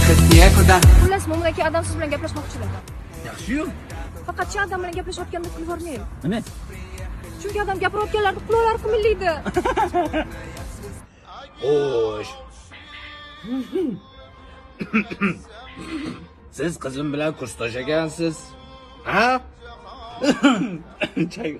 Xullas, men aka adam siz bilan gaplashmoqchilar. Yaxshi-yu. Faqat chi adam bilan gaplashayotganda kulvormaydi. Nima? Chunki adam gapirayotganlarida quloqlari qimillaydi. Xo'sh. Siz qizim bilan kursdosh ekansiz. Ha? Chay.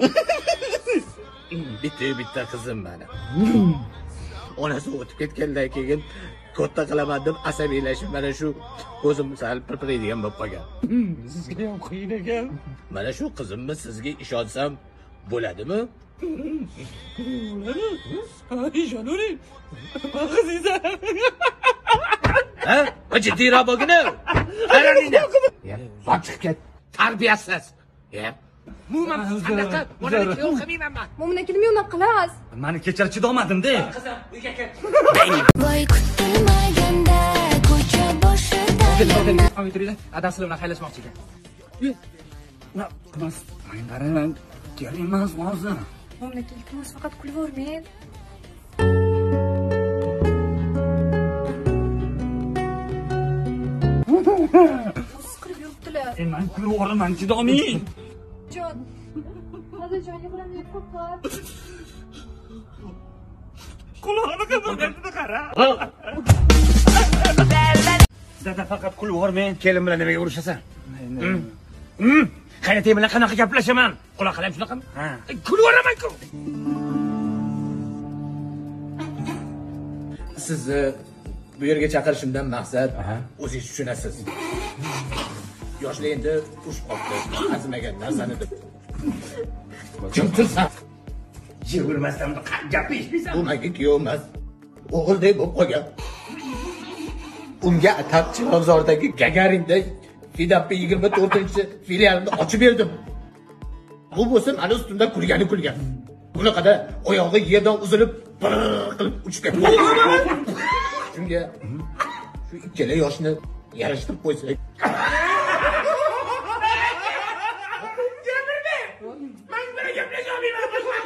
Bitta qizim mana. Onasi o'tib ketgandan keyin katta qilaman deb asabiylashib mana shu ko'zim sal pirpiraydigan bo'lib qolgan. Sizga ham qiyin ekan. Mana shu qizimni sizga ishonsam bo'ladimi? Ishonavering. Qizingizlar. Ha? Jiddiyroq bo'lgina. Qaranglar. Zoq chiqib ket. Tarbiyasiz. Umuman qanaqa bolani kuyov qilmayman men. Mo'minakini men unaqa qilas. Meni kechira chidomadim-da. Qizim, uyga kel. Voy kutilmaganda ko'cha boshida. Omitrida adam sizlar bilan xayrlashmoqchi ekan. Qilmas. Men qarang, kelinmas hozir. Mo'minaka iltimos faqat kulvormang. Qilib yuribdilar. Men kulib o'raman, chidoming. Jon. Nadajon, yig'lamay faqat. Qulog'ini qilib qara. Dada faqat kulib o'rmang. Kelin bilan nimaga urushasan? Qaynotang bilan qanaqa gaplashaman? Quloq qalam shunaqami? Ha. Kulib o'raman-ku. Sizni bu yerga chaqirishimdan maqsad o'zingiz tushunasiz. Yoshlar endi urush qopdi, azimagan narsani deb. Kim tursan? Yig'ilmasdan gapni eshitmaysan. Bu menga kuyov emas. O'g'ilday bo'lib qolgan. Unga atab Chilonzordagi Gagarinda Fidappi 24-filialini ochib berdim. Bu bo'lsa mana ustimda kulgan. Bunaqada oyog'i yerdan uzilib, bir qilib uchib ketdi. Shunga shu ikkala yoshni yarashtirib qo'ysak. Men bilan gaplashmayman.